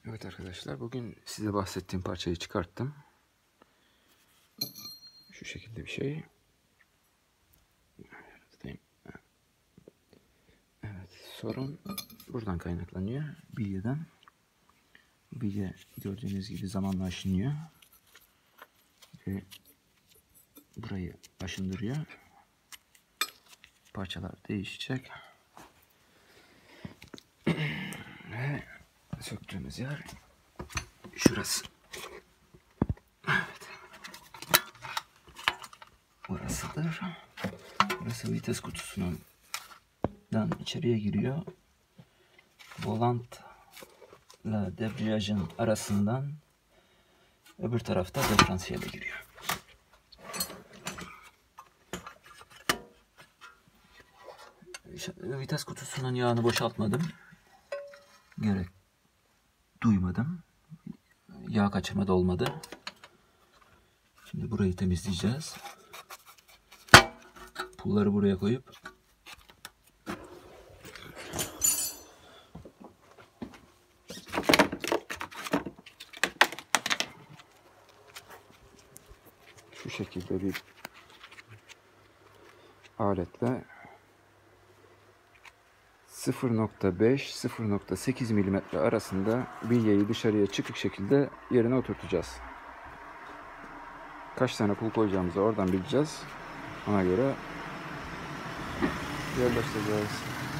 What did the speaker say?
Evet arkadaşlar, bugün size bahsettiğim parçayı çıkarttım. Şu şekilde bir şey. Evet, sorun buradan kaynaklanıyor. Bilyeden. Bilye gördüğünüz gibi zamanla aşınıyor. Ve burayı aşındırıyor. Parçalar değişecek. Ve söktüğümüz yer şurası. Evet. Burasıdır. Burası vites kutusundan içeriye giriyor. Volantla debriyajın arasından öbür tarafta diferansiyele giriyor. Vites kutusunun yağını boşaltmadım. Gerek duymadım. Yağ kaçırma da olmadı. Şimdi burayı temizleyeceğiz. Pulları buraya koyup şu şekilde bir aletle 0.5-0.8 mm arasında bilyeyi dışarıya çıkık şekilde yerine oturtacağız. Kaç tane pul koyacağımızı oradan bileceğiz. Ona göre yerleştireceğiz.